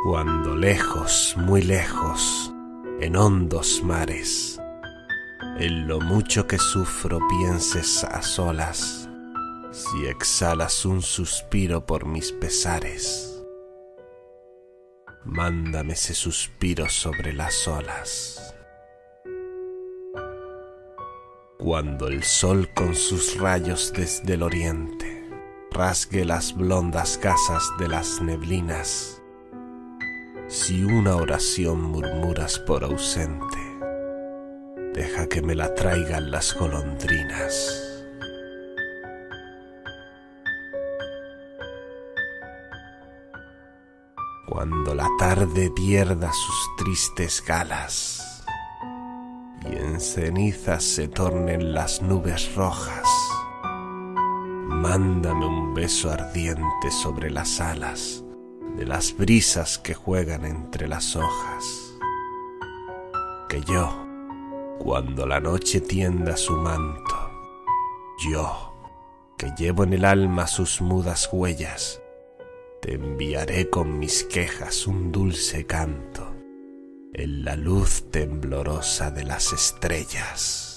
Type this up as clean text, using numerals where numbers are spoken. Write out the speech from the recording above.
Cuando lejos, muy lejos, en hondos mares, en lo mucho que sufro pienses a solas, si exhalas un suspiro por mis pesares, mándame ese suspiro sobre las olas. Cuando el sol con sus rayos desde el oriente rasgue las blondas gasas de las neblinas, si una oración murmuras por ausente, deja que me la traigan las golondrinas. Cuando la tarde pierda sus tristes galas y en cenizas se tornen las nubes rojas, mándame un beso ardiente sobre las alas de las brisas que juegan entre las hojas. Que yo, cuando la noche tienda su manto, yo, que llevo en el alma sus mudas huellas, te enviaré con mis quejas un dulce canto en la luz temblorosa de las estrellas.